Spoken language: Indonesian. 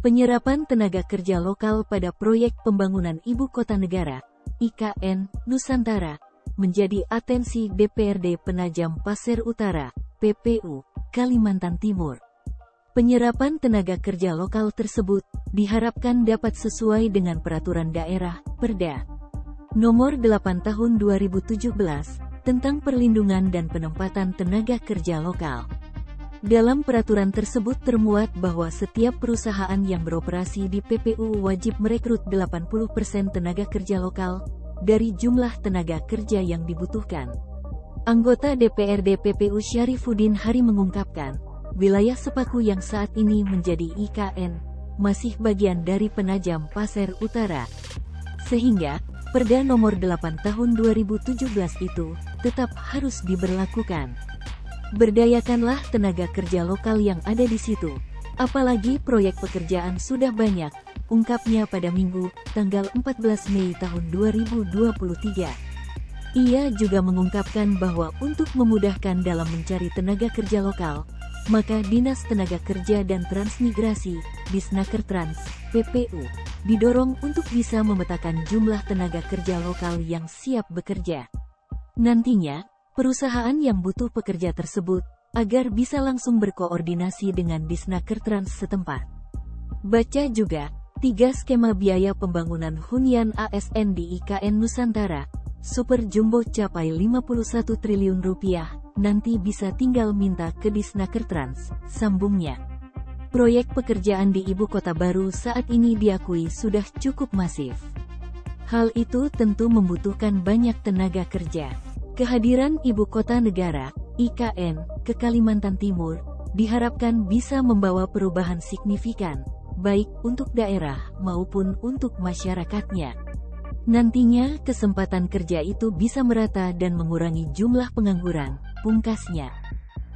Penyerapan tenaga kerja lokal pada proyek pembangunan Ibu Kota Negara, IKN, Nusantara, menjadi atensi DPRD Penajam Pasir Utara, PPU, Kalimantan Timur. Penyerapan tenaga kerja lokal tersebut diharapkan dapat sesuai dengan Peraturan Daerah, Perda Nomor 8 Tahun 2017, tentang perlindungan dan penempatan tenaga kerja lokal. Dalam peraturan tersebut termuat bahwa setiap perusahaan yang beroperasi di PPU wajib merekrut 80% tenaga kerja lokal dari jumlah tenaga kerja yang dibutuhkan. Anggota DPRD PPU Syarifuddin Hari mengungkapkan, wilayah Sepaku yang saat ini menjadi IKN, masih bagian dari Penajam Pasir Utara. Sehingga, Perda Nomor 8 Tahun 2017 itu tetap harus diberlakukan. Berdayakanlah tenaga kerja lokal yang ada di situ. Apalagi proyek pekerjaan sudah banyak, ungkapnya pada Minggu, tanggal 14 Mei tahun 2023. Ia juga mengungkapkan bahwa untuk memudahkan dalam mencari tenaga kerja lokal, maka Dinas Tenaga Kerja dan Transmigrasi, Disnakertrans, PPU, didorong untuk bisa memetakan jumlah tenaga kerja lokal yang siap bekerja. Nantinya, perusahaan yang butuh pekerja tersebut, agar bisa langsung berkoordinasi dengan Disnakertrans setempat. Baca juga, 3 skema biaya pembangunan hunian ASN di IKN Nusantara, Super Jumbo capai 51 triliun rupiah, nanti bisa tinggal minta ke Disnakertrans, sambungnya. Proyek pekerjaan di Ibu Kota Baru saat ini diakui sudah cukup masif. Hal itu tentu membutuhkan banyak tenaga kerja. Kehadiran Ibu Kota Negara, IKN, ke Kalimantan Timur, diharapkan bisa membawa perubahan signifikan, baik untuk daerah maupun untuk masyarakatnya. Nantinya kesempatan kerja itu bisa merata dan mengurangi jumlah pengangguran, pungkasnya.